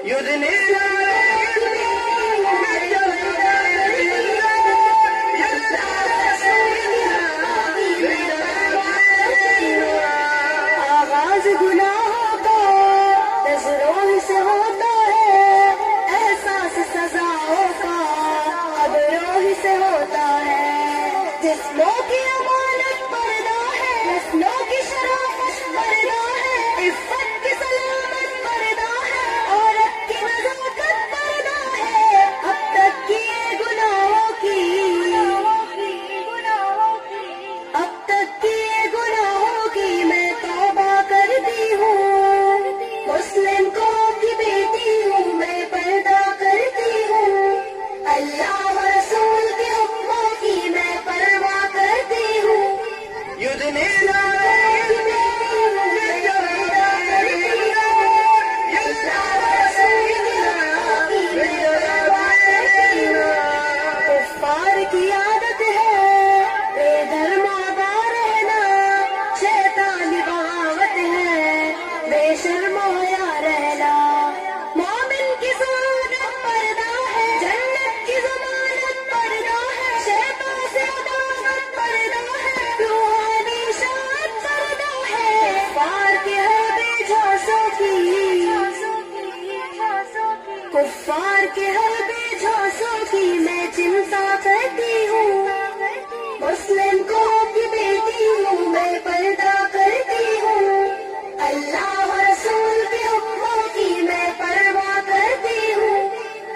آغاز گناہوں کا نظروں سے ہوتا ہے، احساس سزاؤں کا اب روح سے ہوتا ہے، جسموں کی امانت پردہ ہے، نسلوں کی شرافت پردہ ہے، عفت کی سلامت پردہ ہے، عورت کی نزاکت پردہ ہے، اب تک کیے گناہوں کی اب تک کیے گناہوں کی میں توبہ کرتی ہوں، مسلم قوم کی بیٹی ہوں، میں پردہ کرتی ہوں، اللہ و رسول کے حکموں کی میں پرواہ کرتی ہوں، کفار کی عادت ہے بے درماغا رہنا، شیطانی بغاوت ہے بے شرمایا رہنا، مومن کی سعادت پردہ ہے، جنت کی ضمانت پردہ ہے، شیطان سے عداوت پردہ ہے، روحانی شاعت پردہ ہے، کفار کے ہر بے جھانسوں کفار کے ہر بے جھانسوں کی میں چنتا کرتی ہوں، مسلم قوم کی بیٹی ہوں، میں پردہ کرتی ہوں، اللہ و رسول کے حکموں کی میں پرواہ کرتی ہوں،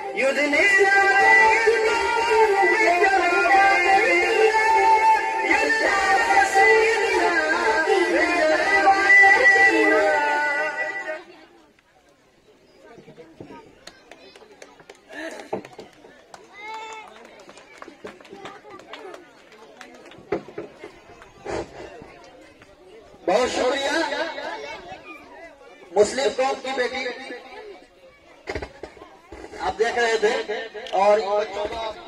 بہت شکریہ مسلم قوم کی بیٹی آپ دیکھ رہے تھے، اور ان بچوں کا